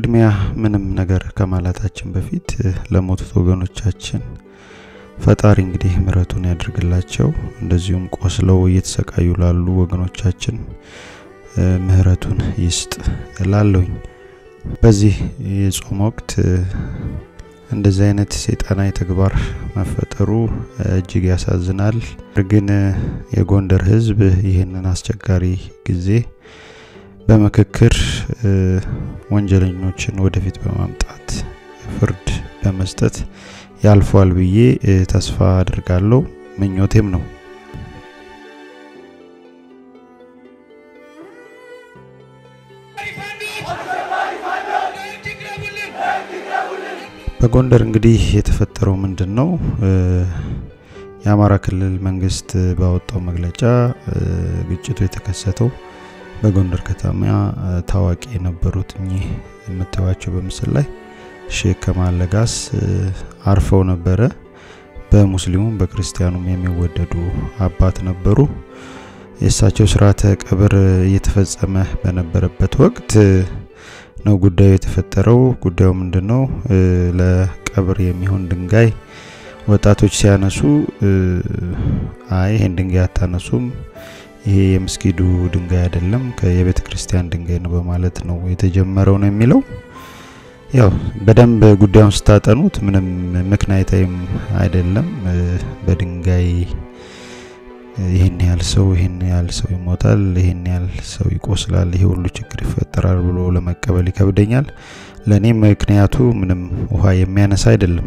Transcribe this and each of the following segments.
በቅድሚያ ምንም ነገር ከማላታችን በፊት ለሞቱት ወገኖቻችን ፈጣሪ እንግዲህ ምሕረቱን ያድርግላቸው እንደዚሁም ቆስለው እየተሰቃዩ ላሉ ወገኖቻችን ምሕረቱን ይስጥ እላለሁኝ። በዚህ የጾም ወቅት እንደዚህ አይነት ሰይጣናዊ ተግባር መፈጠሩ እጅግ ያሳዝናል። ግን የጎንደር ሕዝብ ይሄንን አስቸጋሪ ጊዜ በመከክር ወንጀለኞችን ወደፊት በማምጣት ፍርድ በመስጠት ያልፋል ብዬ ተስፋ አድርጋለሁ ምኞቴም ነው። በጎንደር እንግዲህ የተፈጠረው ምንድነው? የአማራ ክልል መንግስት ባወጣው መግለጫ ግጭቱ የተከሰተው በጎንደር ከተማ ታዋቂ የነበሩት እኚህ የምታዩዋቸው በምስል ላይ ሼክ ከማል ለጋስ አርፈው ነበረ። በሙስሊሙም በክርስቲያኑም የሚወደዱ አባት ነበሩ። የእሳቸው ሥርዓተ ቀብር እየተፈጸመ በነበረበት ወቅት ነው ጉዳዩ የተፈጠረው። ጉዳዩ ምንድነው? ለቀብር የሚሆን ድንጋይ ወጣቶች ሲያነሱ አይ ይሄን ድንጋይ አታነሱም፣ ይሄ የመስጊዱ ድንጋይ አይደለም ከየቤተ ክርስቲያን ድንጋይ ነው በማለት ነው የተጀመረው ነው የሚለው። ያው በደንብ ጉዳዩን ስታጠኑት ምንም ምክንያታዊም አይደለም። በድንጋይ ይሄን ያህል ሰው ይሞታል፣ ይሄን ያህል ሰው ይቆስላል፣ ይሄ ሁሉ ችግር ይፈጠራል ብሎ ለመቀበል ይከብደኛል። ለኔ ምክንያቱ ምንም ውሃ የሚያነሳ አይደለም።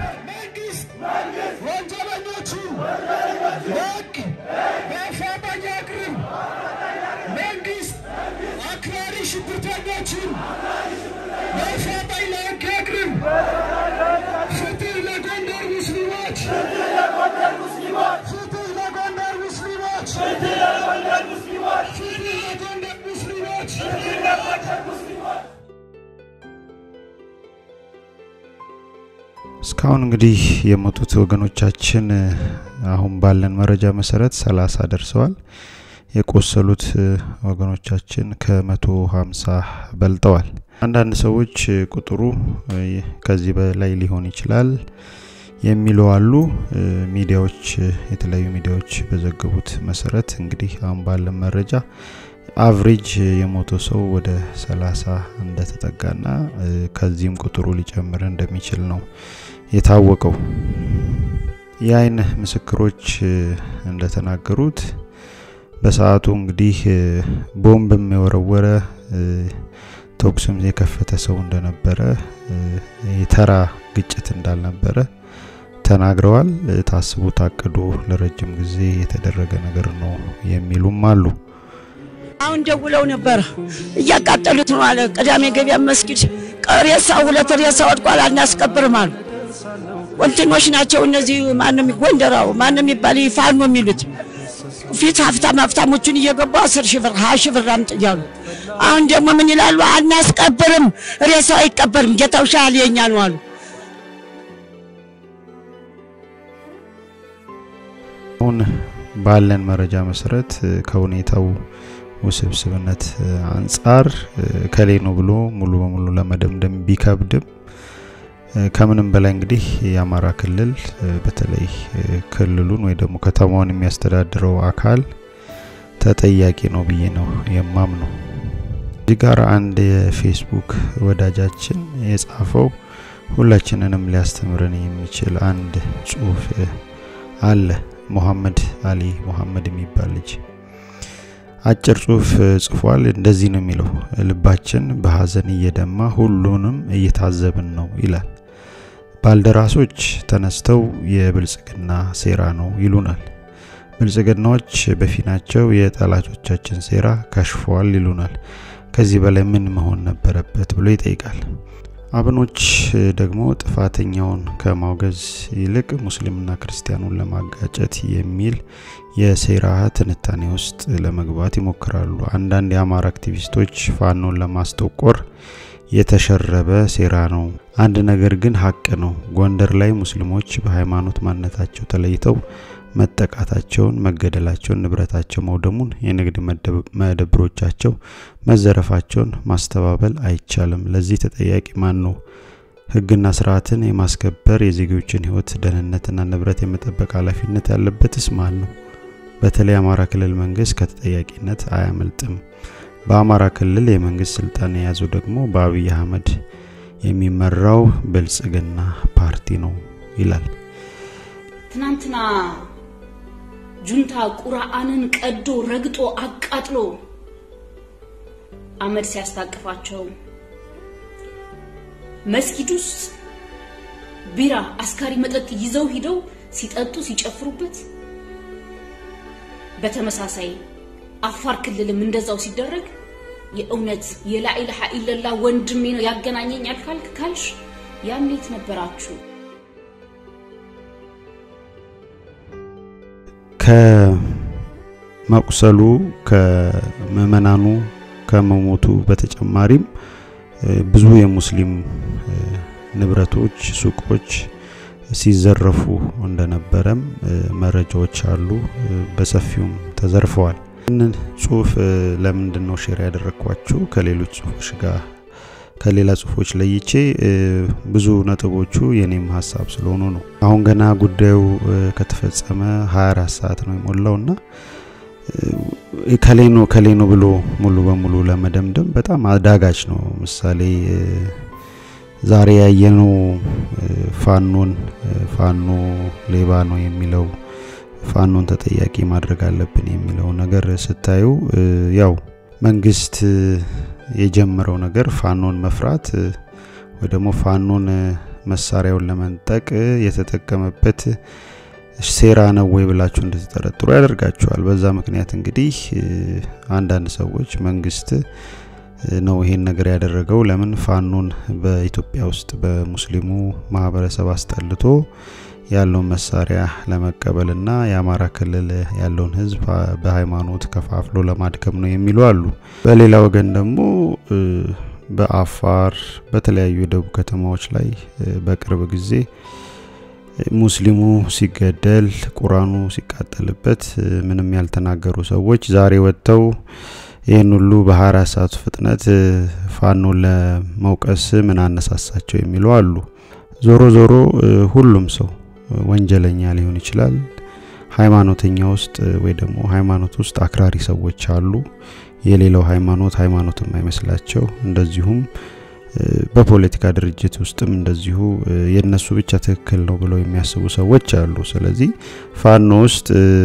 እስካሁን እንግዲህ የሞቱት ወገኖቻችን አሁን ባለን መረጃ መሰረት 30 ደርሰዋል። የቆሰሉት ወገኖቻችን ከ150 በልጠዋል። አንዳንድ ሰዎች ቁጥሩ ከዚህ በላይ ሊሆን ይችላል የሚሉ አሉ። ሚዲያዎች የተለያዩ ሚዲያዎች በዘገቡት መሰረት እንግዲህ አሁን ባለን መረጃ አቨሬጅ የሞተው ሰው ወደ 30 እንደተጠጋና ከዚህም ቁጥሩ ሊጨምር እንደሚችል ነው የታወቀው። የአይን ምስክሮች እንደተናገሩት በሰዓቱ እንግዲህ ቦምብም የወረወረ ቶክስም የከፈተ ሰው እንደነበረ የተራ ግጭት እንዳልነበረ ተናግረዋል። ታስቦ ታቅዶ ለረጅም ጊዜ የተደረገ ነገር ነው የሚሉም አሉ። አሁን ደውለው ነበር እያቃጠሉት ነው አለ። ቅዳሜ ገበያ መስጊድ ሬሳው ሁለት ሬሳ ወድቋል አናስቀብርም አሉ። ወንትኖች ናቸው እነዚህ ማንንም ጎንደራው ማንንም ይባል ይፋኑ የሚሉት ፊት ሀብታሞቹን እየገቡ 10,000 ብር 20,000 ብር አምጥ እያሉ አሁን ደግሞ ምን ይላሉ? አናስቀብርም፣ ሬሳው አይቀበርም፣ ጌታው ሻል የኛ ነው አሉ። አሁን ባለን መረጃ መሰረት ከሁኔታው ውስብስብነት አንፃር ከሌ ነው ብሎ ሙሉ በሙሉ ለመደምደም ቢከብድም ከምንም በላይ እንግዲህ የአማራ ክልል በተለይ ክልሉን ወይ ደግሞ ከተማውን የሚያስተዳድረው አካል ተጠያቂ ነው ብዬ ነው የማምነው። እዚህ ጋር አንድ የፌስቡክ ወዳጃችን የጻፈው ሁላችንንም ሊያስተምረን የሚችል አንድ ጽሑፍ አለ። መሐመድ አሊ መሐመድ የሚባል ልጅ አጭር ጽሑፍ ጽፏል። እንደዚህ ነው የሚለው: ልባችን በሐዘን እየደማ ሁሉንም እየታዘብን ነው ይላል። ባልደራሶች ተነስተው የብልጽግና ሴራ ነው ይሉናል። ብልጽግናዎች በፊናቸው የጠላቶቻችን ሴራ ከሽፏል ይሉናል። ከዚህ በላይ ምን መሆን ነበረበት ብሎ ይጠይቃል። አብኖች ደግሞ ጥፋተኛውን ከማውገዝ ይልቅ ሙስሊምና ክርስቲያኑን ለማጋጨት የሚል የሴራ ትንታኔ ውስጥ ለመግባት ይሞክራሉ። አንዳንድ የአማራ አክቲቪስቶች ፋኖን ለማስተቆር የተሸረበ ሴራ ነው። አንድ ነገር ግን ሀቅ ነው። ጎንደር ላይ ሙስሊሞች በሃይማኖት ማንነታቸው ተለይተው መጠቃታቸውን መገደላቸውን ንብረታቸው መውደሙን የንግድ መደብሮቻቸው መዘረፋቸውን ማስተባበል አይቻልም ለዚህ ተጠያቂ ማን ነው ህግና ስርዓትን የማስከበር የዜጎችን ህይወት ደህንነትና ንብረት የመጠበቅ ኃላፊነት ያለበትስ ማን ነው በተለይ አማራ ክልል መንግስት ከተጠያቂነት አያመልጥም በአማራ ክልል የመንግስት ስልጣን የያዙ ደግሞ በአብይ አህመድ የሚመራው ብልጽግና ፓርቲ ነው ይላል ትናንትና ጁንታ ቁርአንን ቀዶ ረግጦ አቃጥሎ አመድ ሲያስታቅፋቸው መስጊድ ውስጥ ቢራ አስካሪ መጠጥ ይዘው ሂደው ሲጠጡ ሲጨፍሩበት በተመሳሳይ አፋር ክልልም እንደዛው ሲደረግ የእውነት የላኢላሃ ኢላላ ወንድሜ ነው ያገናኘኛል ካልሽ ያምኔት ነበራችሁ ከመቁሰሉ ከመመናኑ ከመሞቱ በተጨማሪም ብዙ የሙስሊም ንብረቶች ሱቆች ሲዘረፉ እንደነበረም መረጃዎች አሉ በሰፊውም ተዘርፈዋል እነን ጽሁፍ ለምንድነው ሼር ያደረኳችሁ ከሌሎች ጽሁፎች ጋር ከሌላ ጽሁፎች ለይቼ ብዙ ነጥቦቹ የኔም ሐሳብ ስለሆነ ነው አሁን ገና ጉዳዩ ከተፈጸመ 24 ሰዓት ነው የሞላውና ከሌኖ ብሎ ሙሉ በሙሉ ለመደምደም በጣም አዳጋች ነው ምሳሌ ዛሬ ያየነው ፋኖ ሌባ ነው የሚለው ፋኖን ተጠያቂ ማድረግ አለብን የሚለው ነገር ስታዩ ያው መንግስት የጀመረው ነገር ፋኖን መፍራት ወይ ደግሞ ፋኖን መሳሪያውን ለመንጠቅ የተጠቀመበት ሴራ ነው ወይ ብላችሁ እንድትጠረጥሩ ያደርጋችኋል በዛ ምክንያት እንግዲህ አንዳንድ ሰዎች መንግስት ነው ይሄን ነገር ያደረገው ለምን ፋኖን በኢትዮጵያ ውስጥ በሙስሊሙ ማህበረሰብ አስጠልቶ ያለው መሳሪያ ለመቀበልና የአማራ ክልል ያለውን ህዝብ በሃይማኖት ከፋፍሎ ለማድከም ነው የሚሉ አሉ በሌላ ወገን ደግሞ በአፋር በተለያዩ ደቡብ ከተማዎች ላይ በቅርብ ጊዜ ሙስሊሙ ሲገደል ቁርአኑ ሲቃጠልበት ምንም ያልተናገሩ ሰዎች ዛሬ ወጥተው ይሄን ሁሉ በ24 ሰዓት ፍጥነት ፋኖ ለመውቀስ ምን አነሳሳቸው የሚሉ አሉ ዞሮ ሁሉም ሰው ወንጀለኛ ሊሆን ይችላል ሃይማኖተኛ ውስጥ ወይ ደግሞ ሃይማኖት ውስጥ አክራሪ ሰዎች አሉ የሌላው ሃይማኖትም አይመስላቸው እንደዚሁም በፖለቲካ ድርጅት ውስጥም እንደዚሁ የነሱ ብቻ ትክክል ነው ብለው የሚያስቡ ሰዎች አሉ ስለዚህ ፋኖ ውስጥ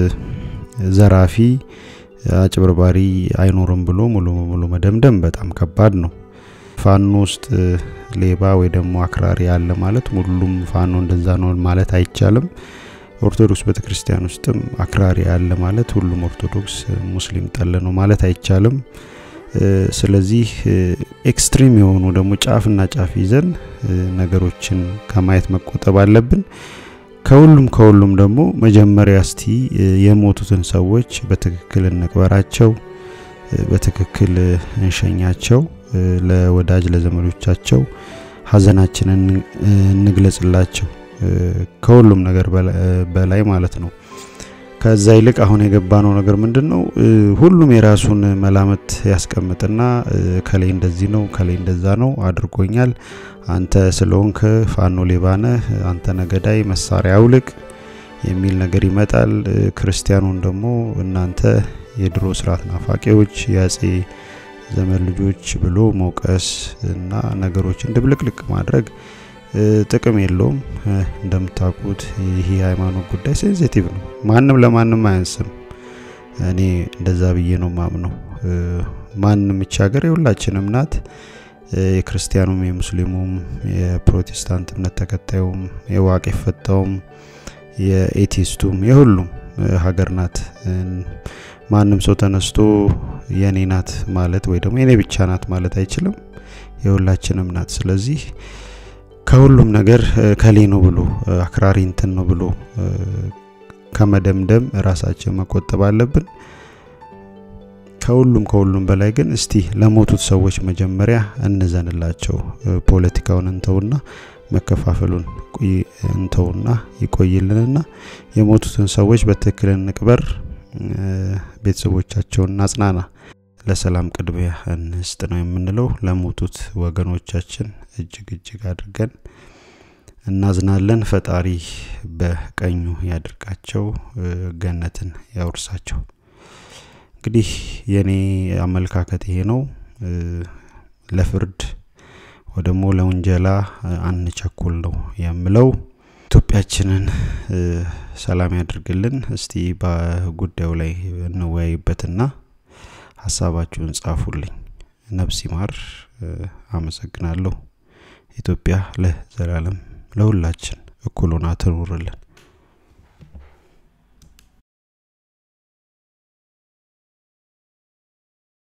ዘራፊ አጭበርባሪ አይኖርም ብሎ ሙሉ መደምደም በጣም ከባድ ነው ፋኖ ውስጥ ሌባ ወይ ደግሞ አክራሪ ያለ ማለት ሁሉም ፋኖ እንደዛ ነው ማለት አይቻልም ኦርቶዶክስ ቤተክርስቲያን ውስጥም አክራሪ ያለ ማለት ሁሉም ኦርቶዶክስ ሙስሊም ጠለ ነው ማለት አይቻልም ስለዚህ ኤክስትሪም የሆኑ ደግሞ ጫፍና ጫፍ ይዘን ነገሮችን ከማየት መቆጠብ አለብን ከሁሉም ደግሞ መጀመሪያ እስቲ የሞቱትን ሰዎች በትክክል እንቅበራቸው በትክክል እንሸኛቸው ለወዳጅ ለዘመዶቻቸው ሐዘናችንን እንግለጽላቸው ከሁሉም ነገር በላይ ማለት ነው ከዛ ይልቅ አሁን የገባነው ነገር ምንድነው ሁሉም የራሱን መላመት ያስቀምጥና ከሌ እንደዚህ ነው ከሌ እንደዛ ነው አድርጎኛል አንተ ስለሆንክ ፋኖ ሌባነ አንተ ነገዳይ መሳሪያ አውልቅ የሚል ነገር ይመጣል ክርስቲያኑን ደግሞ እናንተ የድሮ ስርዓት ናፋቂዎች ያጼ ዘመን ልጆች ብሎ ሞቀስ እና ነገሮችን ድብልቅልቅ ማድረግ ጥቅም የለውም እንደምታውቁት ይሄ ሃይማኖት ጉዳይ ሴንሲቲቭ ነው ማንንም ለማንንም አያንስም እኔ እንደዛ ብዬ ነው ማምነው ማንንም ይቻገር የሁላችንም ናት የክርስቲያኑም የሙስሊሙም የፕሮቴስታንት እምነት ተከታዩም የዋቄ ፈታውም የኤቲስቱም የሁሉም ሀገር ናት ማንንም ሰው ተነስቶ የኔ ናት ማለት ወይ ደግሞ የኔ ብቻ ናት ማለት አይችልም የሁላችንም ናት ስለዚህ ከሁሉም ነገር ከሌ ነው ብሎ አክራሪ እንትን ነው ብሎ ከመደምደም ራሳችን መቆጠብ አለብን ከሁሉም በላይ ግን እስቲ ለሞቱት ሰዎች መጀመሪያ እንዘንላቸው ፖለቲካውን እንተውና መከፋፈሉን እንተውና ይቆይልንና የሞቱትን ሰዎች በትክክል እንቅበር ቤተሰቦቻቸውን እናጽናና ለሰላም ቅድሚያ እንስጥ ነው የምንለው ለሞቱት ወገኖቻችን እጅግ አድርገን እናዝናለን ፈጣሪ በቀኙ ያድርጋቸው ገነትን ያወርሳቸው እንግዲህ የኔ አመልካከት ይሄ ነው ለፍርድ ወደሞ ለወንጀላ አንቸኩል ነው የምለው ኢትዮጵያችንን ሰላም ያድርግልን እስቲ በጉዳዩ ላይ እንወያይበትና ሐሳባችሁን ጻፉልኝ ነፍስ ይማር አመሰግናለሁ ኢትዮጵያ ለዘላለም ለሁላችን እኩል ሆና ትኑርልን